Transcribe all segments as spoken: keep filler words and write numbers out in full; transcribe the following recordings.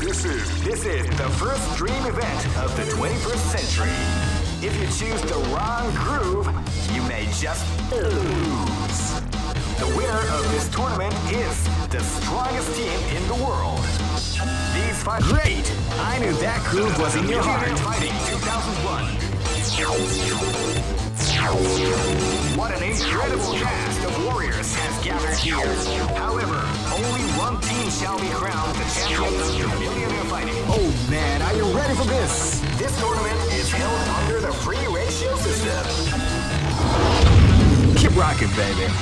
This is this is the first dream event of the twenty-first century. If you choose the wrong groove, you may just lose. The winner of this tournament is the strongest team in the world. These five. Great! I knew that groove was in your heart. Fighting two thousand one. What an incredible cast of warriors has gathered here. However, only one team shall be crowned the champion of the Millionaire Fighting. Oh man, are you ready for this? This tournament is held under the free ratio system. Keep rocking, baby.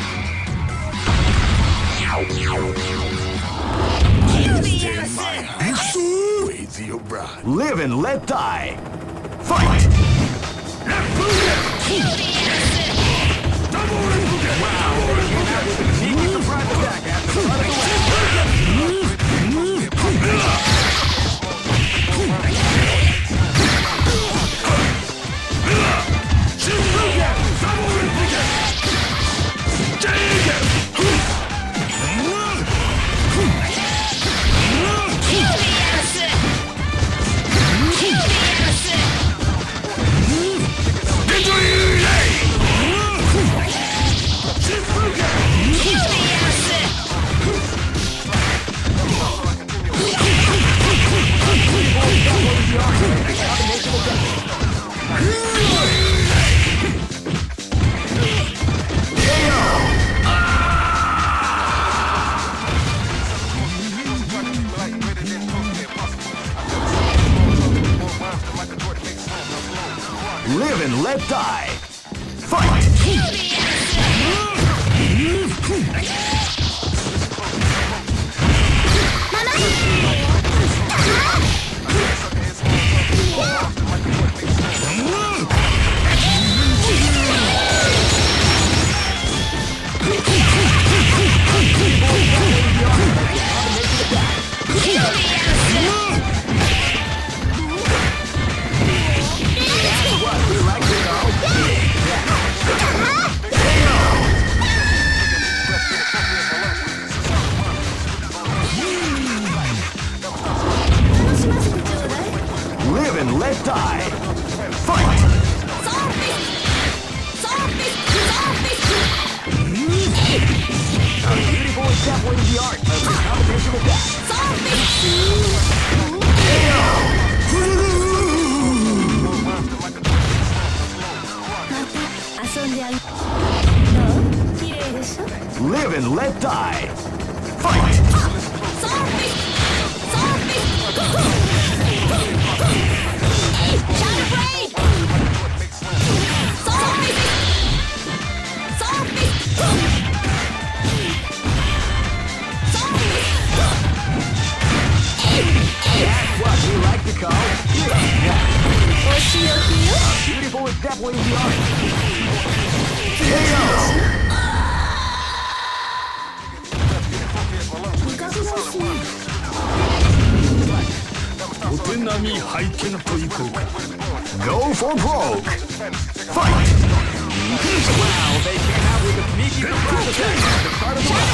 Live and let die. Fight! Wow, he came out with a sneaky surprise attack at the front of the Live and let die. Fight! Live and let die. Fight! How beautiful is definitely the art of the combination attack. Live and let die. Fight! That's what we like to call yeah. How beautiful is definitely the art. K O! Go for broke. Fight! Wow, they came out with a sneaky surprise attack at the start of the round.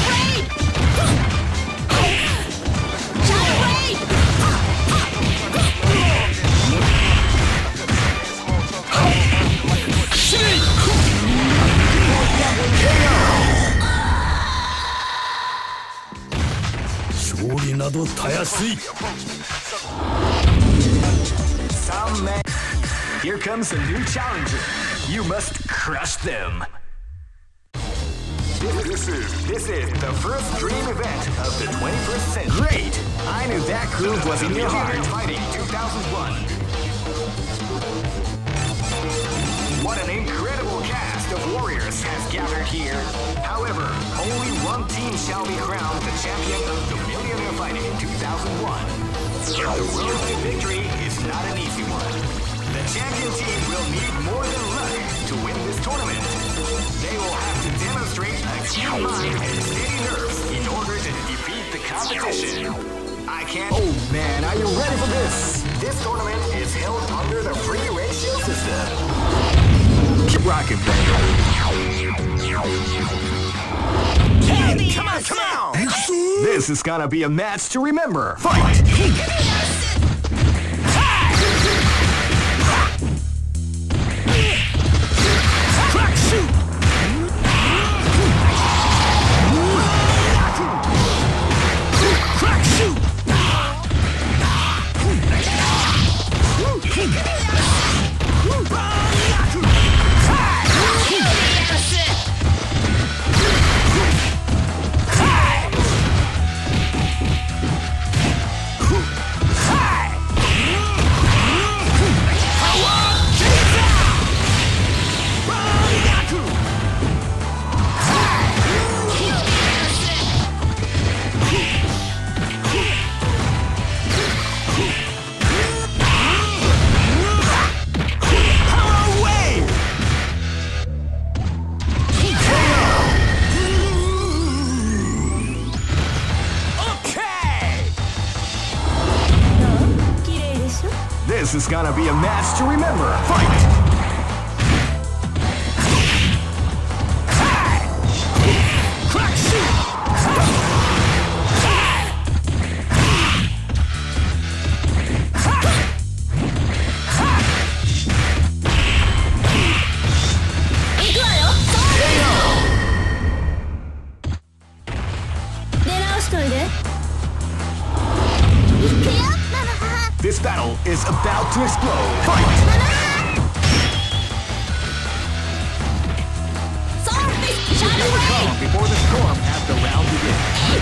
Some men. Here comes a new challenger. You must crush them. This, this is this is the first dream event of the twenty-first century. Great! I knew that groove was in your heart. Fighting two thousand one. What an incredible cast of warriors has gathered here. However, only one team shall be crowned the champion of the Millionaire Fighting two thousand one. The road to victory is not an easy one. The champion team will need more than luck to win this tournament. They will have to demonstrate a keen mind and steady nerves in order to defeat the competition. I can't. Oh man, are you ready for this? This tournament is held under the free ratio system. Keep rocking, baby. Come on, come on! This is gonna be a match to remember. Fight! Crack shoot! Crack shoot! This is gonna be a match to remember. Fight! Crack shoot! This battle is about to explode. Fight! Feel the calm before the storm as the round begins.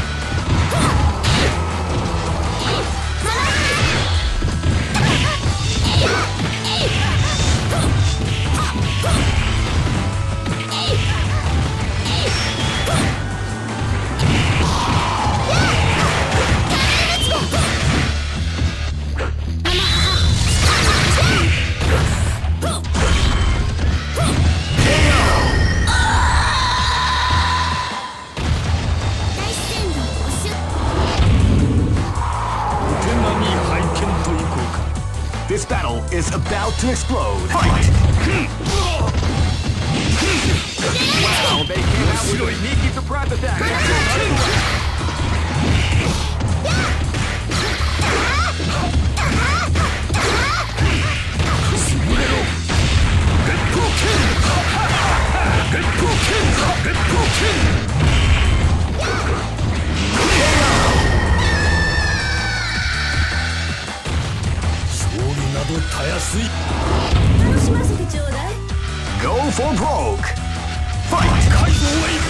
This battle is about to explode. Fight! Wow, they came out with a sneaky surprise attack. Go for broke! Fight! Kaizo Wave!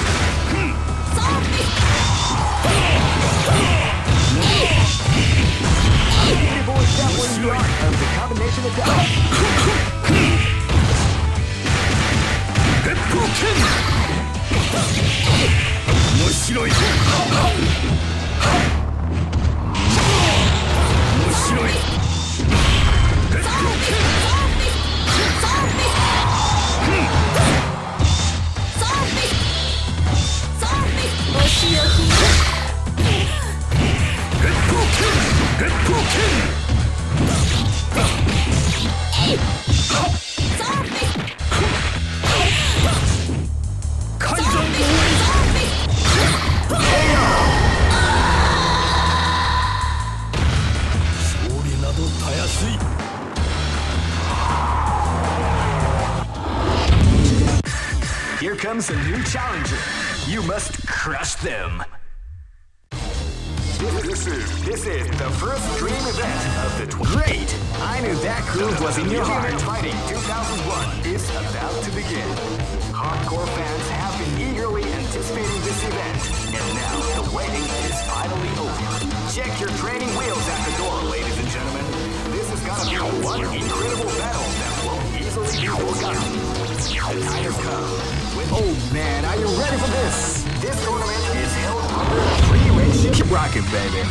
Beauty boy step where you are of the combination attack. Get broken! Moshiroi! Moshiroi! Get broken! Here comes a new challenger. You must crush them. This is this is the first dream event of the tw- Great! I knew that groove was in your heart. Fighting two thousand one is about to begin. Hardcore fans have been eagerly anticipating this event, and now the waiting is finally over. Check your training wheels at the door, ladies and gentlemen. This is gonna be one incredible battle that won't easily be forgotten. The time has come. Oh man, are you ready for this? This tournament is held under a free ratio. Keep rocking, baby.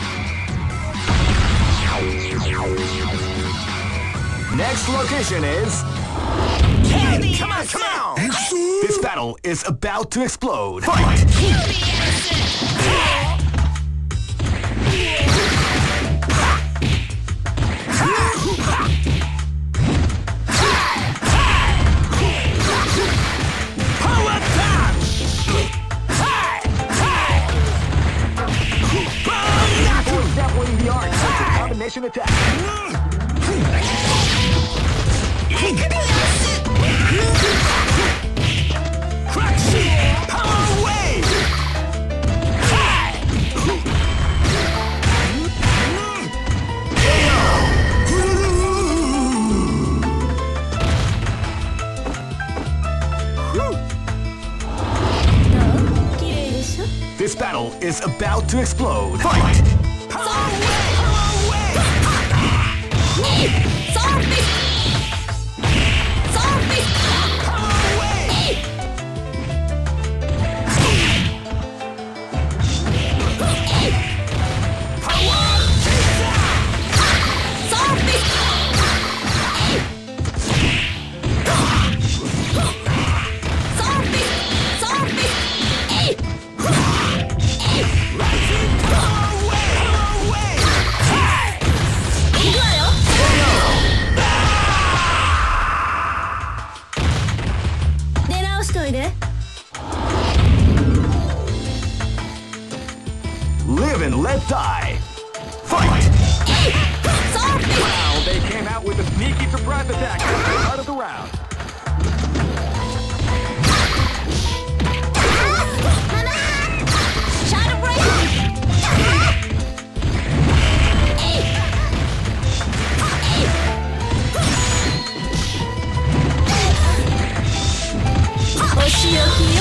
Next location is... Hey, come on, come on! This battle is about to explode. Fight! Power touch! combination attack. Crack shoot! Power wave! This battle is about to explode. Fight! Power wave! Power wave! Zombie! Zombie! Power wave! Power Zombie! Zombie! Zombie! Power wave! Power wave! 行くわよ。出直しといで。 Live and let die. Fight! Zombie! Wow, they came out with a sneaky surprise attack at the start of the round. Shadow Blade! Oshioki yo.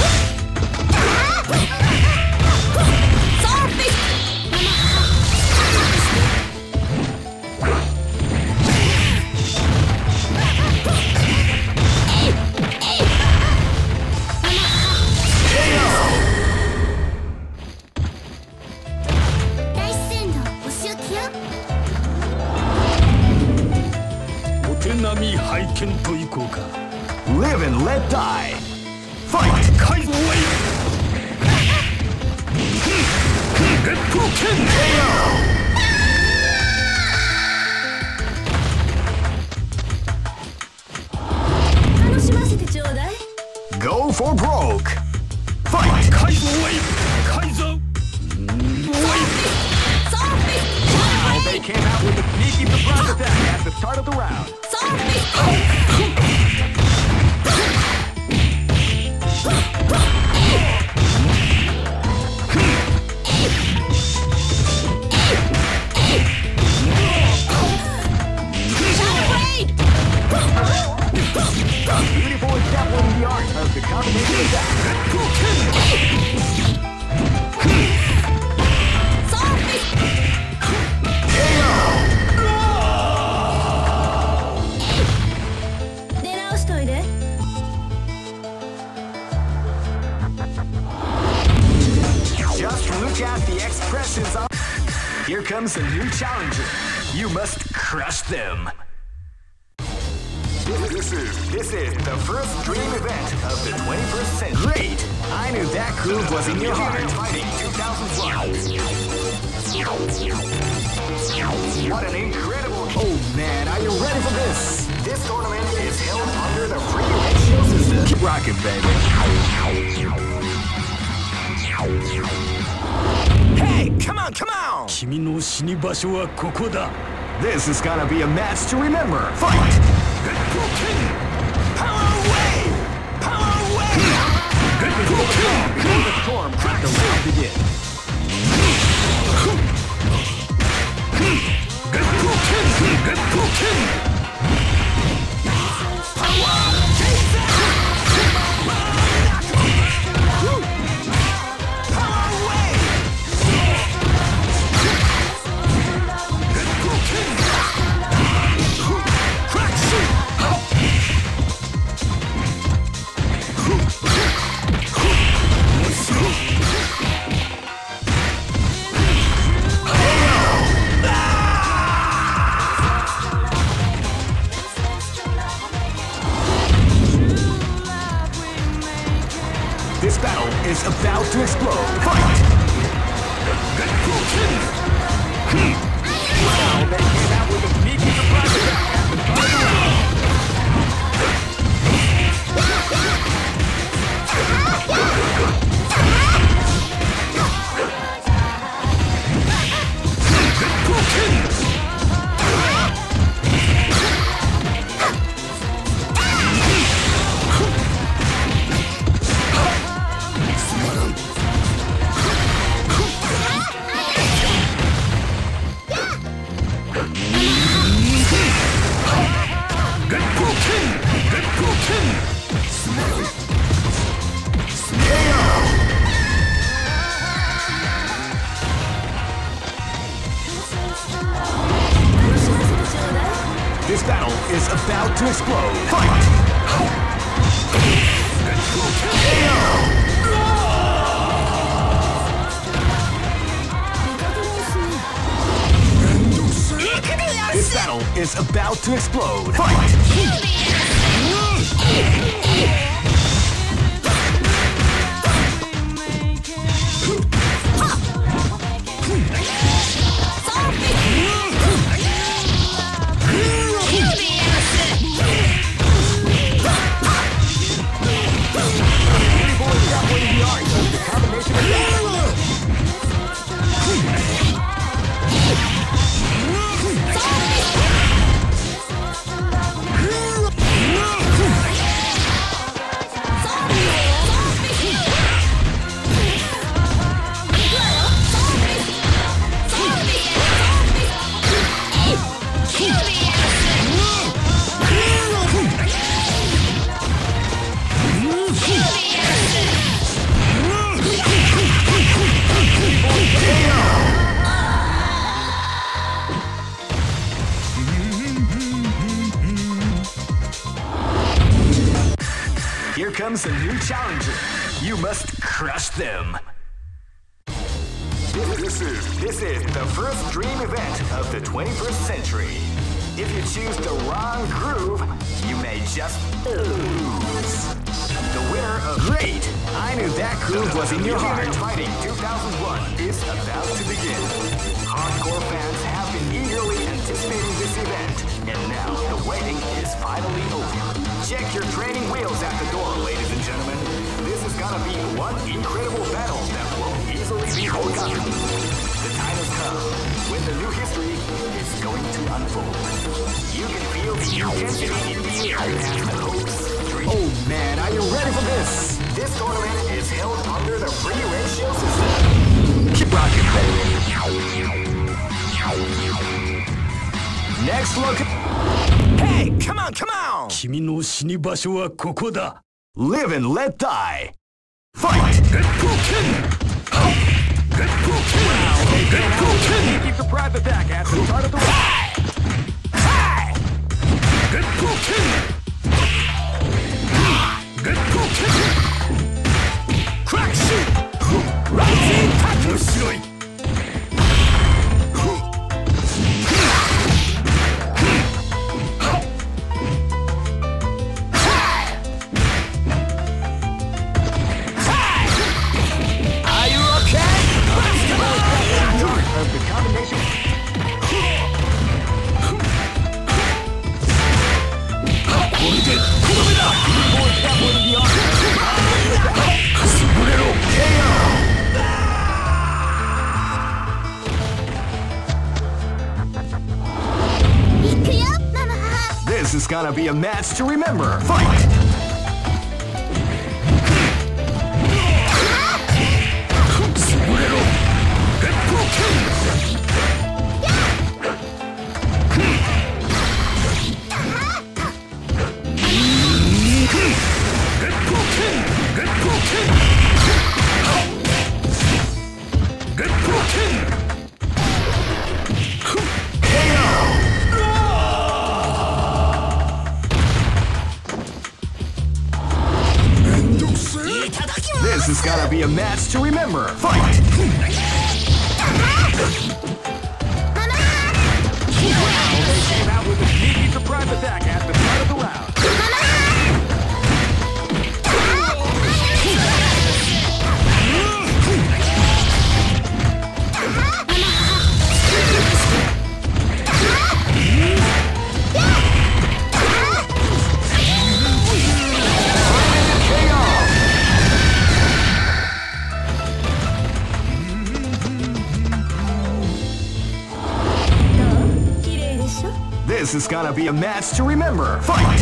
Zombie! Live and let die. Fight! Kaizo wave! Reppuken! Go for broke. Fight! Kaizo wave! Kaizo wave! Wow, they came out with a sneaky surprise attack at the start of the round. Beautiful example in the art of the combination attack. Just look at the expressions on. Here comes a new challenger. You must crush them. This is this is the first dream event of the twenty-first century. Great! I knew that groove was in your heart. Fighting two thousand one. What an incredible! Oh man, are you ready for this? This tournament is held under the free ratio system. Keep rocking, baby. Hey, come on, come on! 君の死に場所はここだ。 This is gonna be a match to remember. Fight! Reppuken! Power wave! Power wave! Reppuken! The storm crack the round begins. Reppuken! Reppuken! Power! Power wave! Crack shoot! This battle is about to explode. Fight! Wow, they came out with a sneaky surprise attack at the start of the round. This battle is about to explode. Fight! This battle is about to explode. Fight! Here comes a new challenger. You must crush them. This is, this is the first dream event of the twenty-first century. If you choose the wrong groove, you may just lose. The winner of Great! I knew that groove was in your heart. Fighting two thousand one is about to begin. Hardcore fans have been eagerly anticipating this event, and now the waiting is finally over. Check your training wheels at the door, ladies and gentlemen. This is gonna be one incredible battle that won't easily be forgotten. The time has come when the new history is going to unfold. You can feel the intensity in the air as the hopes, dreams. Oh man, are you ready for this? This tournament is held under the free ratio system. Keep rocking, baby. Next look. Hey, come on, come on! 君の死に場所はここだ。 Live and let die. Fight! Get broken! Get broken! Get broken! Keep the private back at the start of the round. Get broken! Get broken! Crack shoot! Rising tackle! 面白い。 This is gonna be a match to remember. Fight! This is gonna be a match to remember. Fight! They came out with a sneaky surprise attack at the start of the round. This is gonna be a match to remember. Fight!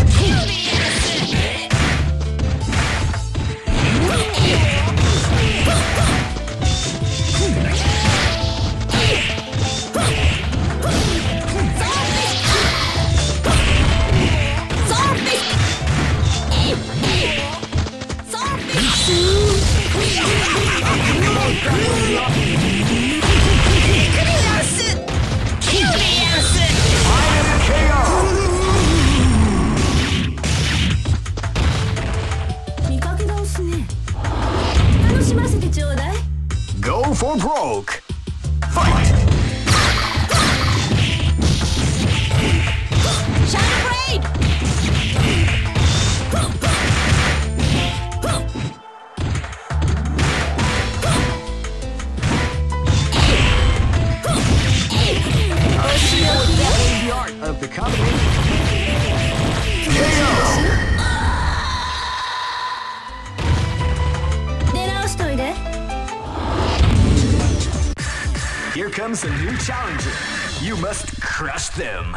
combination. K O! 出直しといで。 Here comes a new challenger. You must crush them.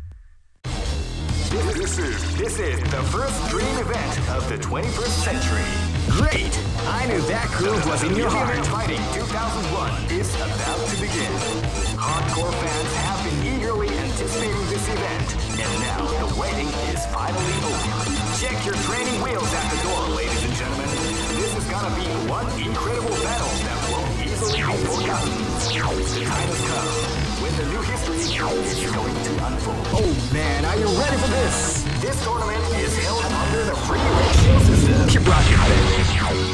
This, this is this is the first dream event of the twenty-first century. Great! I knew that groove was in your heart. Fighting two thousand one is about to begin. Hardcore fans have been eagerly anticipating this event, and now the waiting is finally over. Check your training wheels at the door, ladies and gentlemen. This is gonna be one incredible battle that won't easily be forgotten. The time has come when the new history is going to unfold. Oh man, are you ready for this? This tournament is held under the free ratio system. Keep rocking, baby.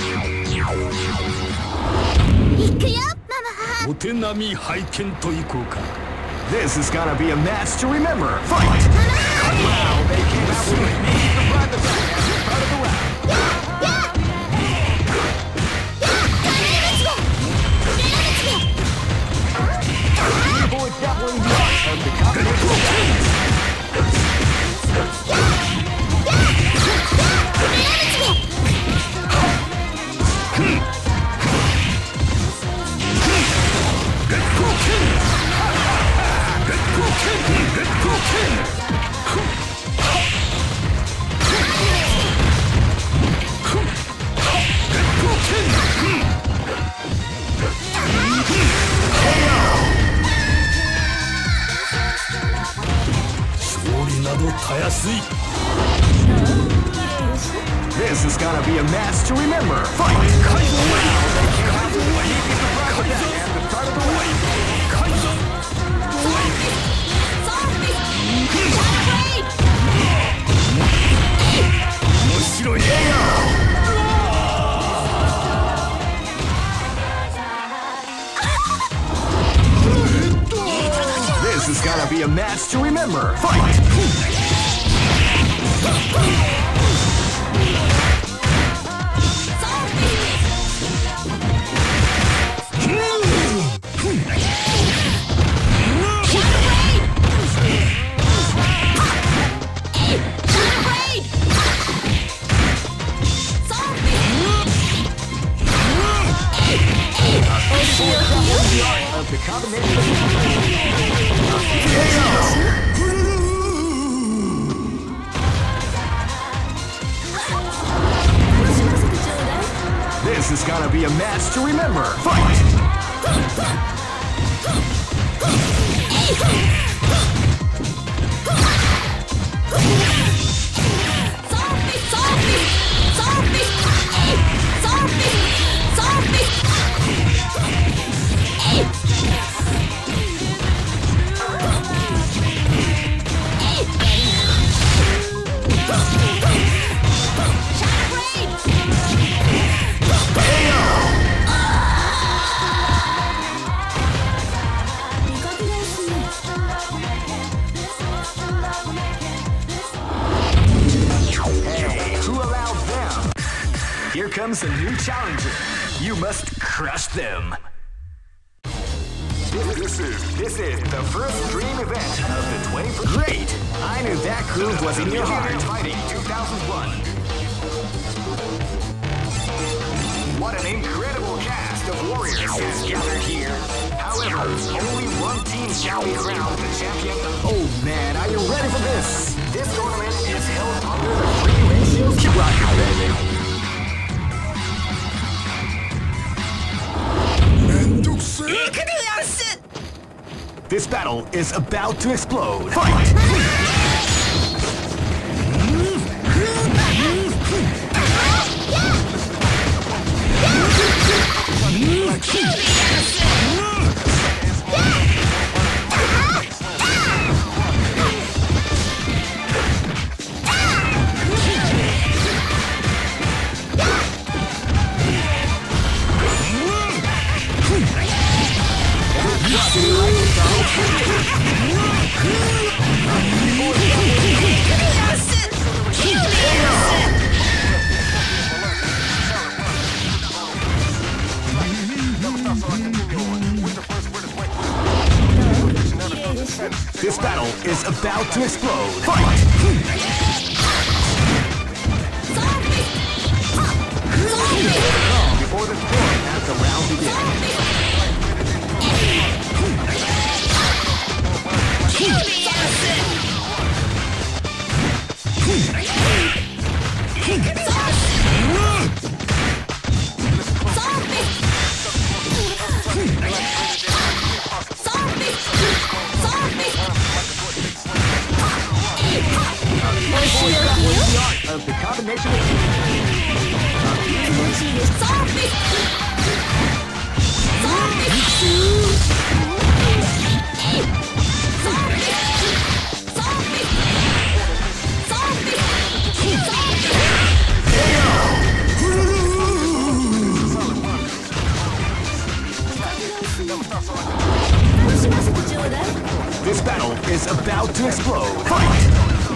行くよママ。 お手並み拝見といこうか。 This is gonna be a match to remember. Fight! Wow, they came out with me to run the back as part of the round. People doubling the art of the combination. This is gonna be a match to remember. Fight! Wow, they came out with me to run the back as part of the round. This is gonna be a match to remember. Fight! The combination This is gonna be a match to remember. Fight! Here comes a new challenger. You must crush them. This is this is the first dream event of the twenty-first. Great! I knew that groove was in your heart. Fighting two thousand one. What an incredible cast of warriors has gathered here. However, only one team shall be crowned the champion. Oh man, are you ready for this? This tournament is held under the free ratio. Keep rocking, baby. This battle is about to explode. Fight! battle is about to explode. Fight! Before the storm has the round begins. Of the combination of This battle is about to explode. Fight!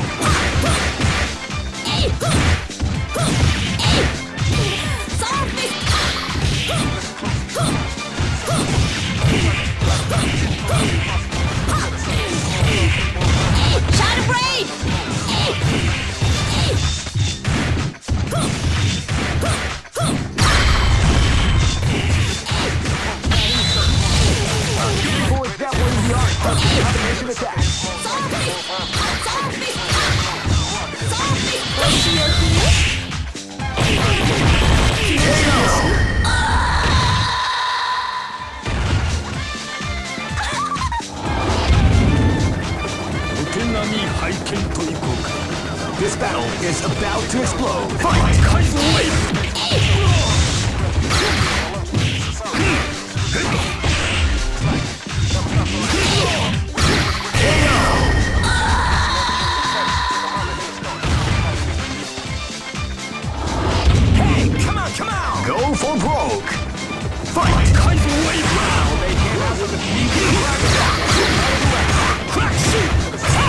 This battle is about to explode. Fight! Hey, come on, come on! Go for broke! Fight! Wow, they came out with a sneaky crack shoot!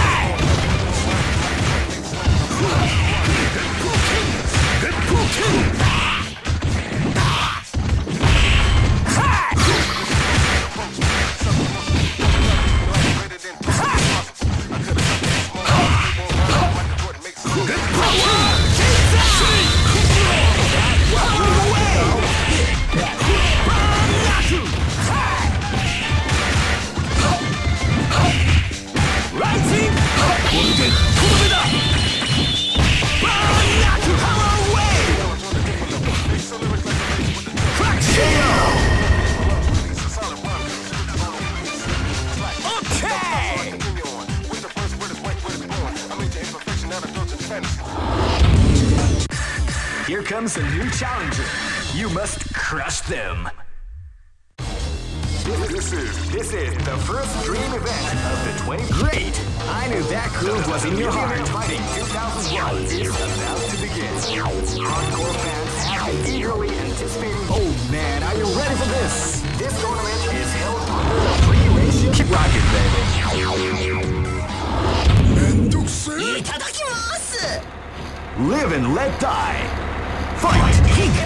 Here comes a new challenger. You must crush them. This is this is the first dream event of the twenty. Great! I knew that groove was in your heart. Fighting two thousand one is about to begin. Hardcore fans have been eagerly anticipating. Oh man, are you ready for this? This tournament is held under the free ratio. Keep rocking, baby. Live and let die. Fight! Wow,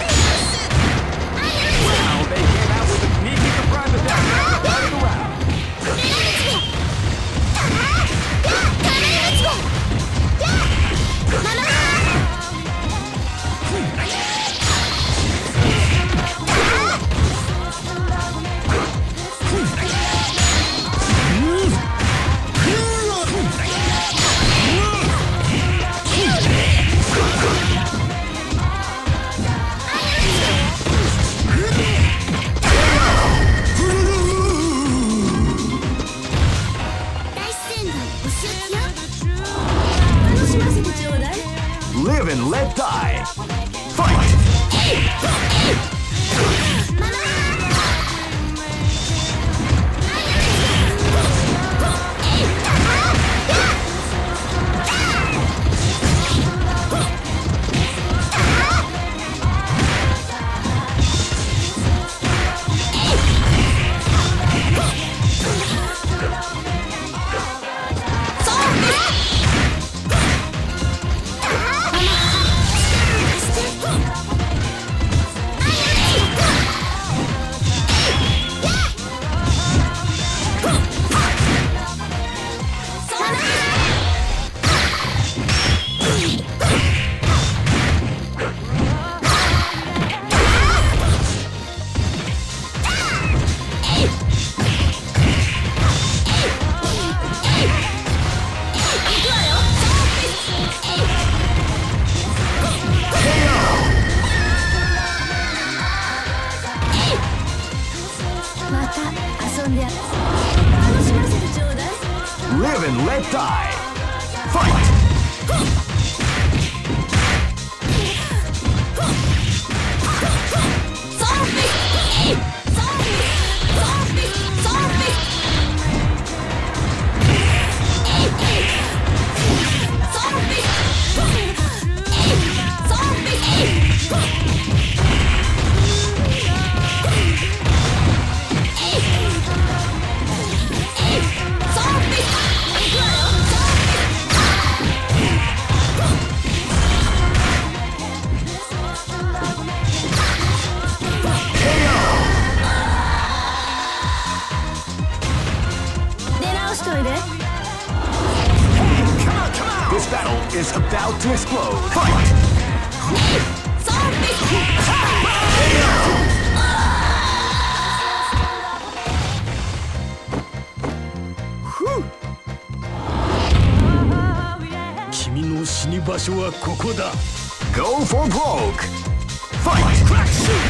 they came out with a sneaky surprise attack at the start of the round. Live and let die. Fight! and let die. Fight! This battle is about to explode. Fight! Go for broke. Fight! Crack shoot!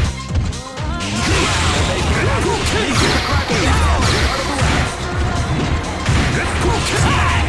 Crack